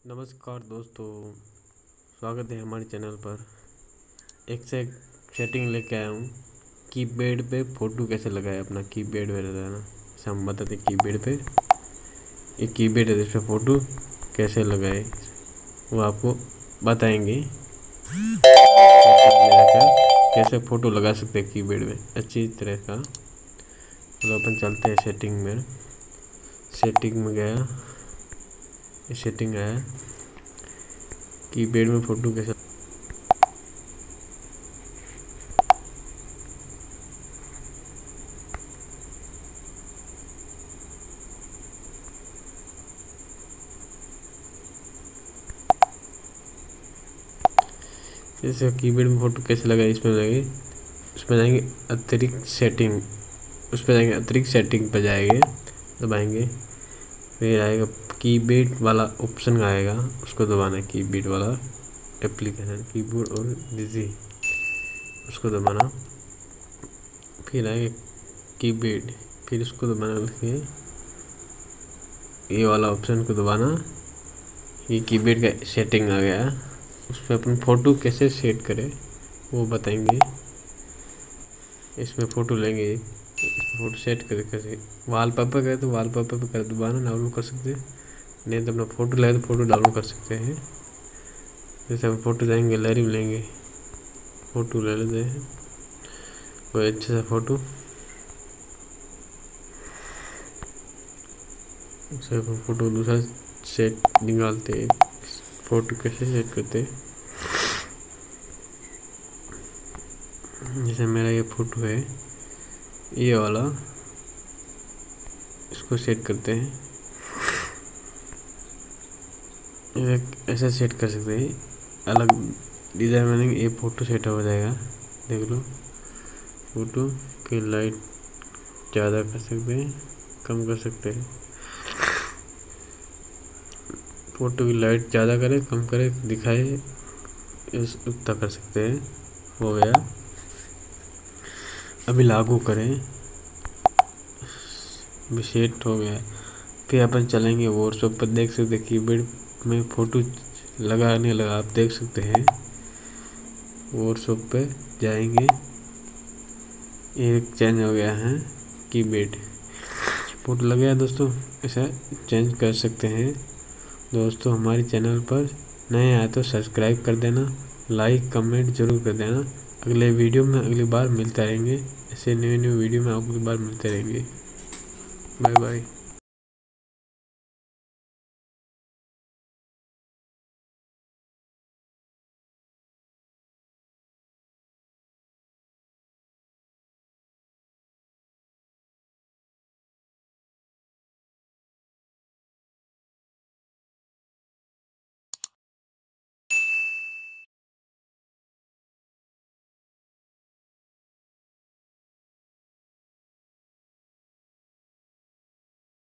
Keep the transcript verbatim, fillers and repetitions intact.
नमस्कार दोस्तों, स्वागत है हमारे चैनल पर। एक से एक सेटिंग लेके आया हूँ। कीपैड पे फ़ोटो कैसे लगाए, अपना कीपैड में रहता है ना, जैसे हम बताते हैं कीपैड पे, ये कीपैड है जिस पे फ़ोटो कैसे लगाए वो आपको बताएंगे। सेटिंग में जाकर कैसे फ़ोटो लगा सकते हैं कीपैड में अच्छी तरह का। तो अपन चलते हैं सेटिंग में। सेटिंग में गया, ये सेटिंग आया, कीपैड में फ़ोटो कैसे जैसे कीपैड में फ़ोटो कैसे लगाए, इसमें जाएंगे, उसमें जाएंगे अतिरिक्त सेटिंग, उस पर जाएंगे अतिरिक्त सेटिंग पर जाएंगे, दबाएंगे, फिर आएगा कीबोर्ड वाला ऑप्शन आएगा, उसको दबाना है। कीबोर्ड वाला एप्लीकेशन, कीबोर्ड और डिजी, उसको दबाना। फिर आएगा कीबोर्ड, फिर उसको दबाना, फिर ये वाला ऑप्शन को दबाना। ये कीबोर्ड का सेटिंग आ गया। उस पर अपन फ़ोटो कैसे सेट करें वो बताएंगे। इसमें फ़ोटो लेंगे, फ़ोटो सेट कर कैसे, वॉलपेपर करें तो वॉलपेपर पे कर दोबारा डाउनलोड कर सकते हैं, नहीं तो अपना फ़ोटो लगे तो फ़ोटो डाउनलोड कर सकते हैं। जैसे हम फ़ोटो जाएंगे गैलरी में, लेंगे फ़ोटो ले लेते हैं कोई अच्छा सा फ़ोटो। उसे फ़ोटो दूसरा सेट निकालते हैं, फ़ोटो कैसे सेट करते हैं। जैसे मेरा ये फ़ोटो है, ये वाला, इसको सेट करते हैं। ऐसे सेट कर सकते हैं, अलग डिज़ाइन बनेंगे, ये फ़ोटो सेट हो जाएगा। देख लो, फ़ोटो की लाइट ज़्यादा कर सकते हैं, कम कर सकते हैं। फ़ोटो की लाइट ज़्यादा करें, कम करें, दिखाए, इस उतना कर सकते हैं। हो गया, अभी लागू करें, अभी सेट हो गया। फिर अपन चलेंगे व्हाट्सएप पर, देख सकते हैं कीबोर्ड में फ़ोटो लगा नहीं लगा, आप देख सकते हैं। व्हाट्सएप पे जाएंगे, ये चेंज हो गया है कीबोर्ड, फ़ोटो लग गया दोस्तों। ऐसा चेंज कर सकते हैं दोस्तों। हमारे चैनल पर नए आए तो सब्सक्राइब कर देना, लाइक कमेंट जरूर कर देना। अगले वीडियो में अगली बार मिलते रहेंगे, ऐसे न्यू न्यू वीडियो में अगली बार मिलते रहेंगे। Bye bye.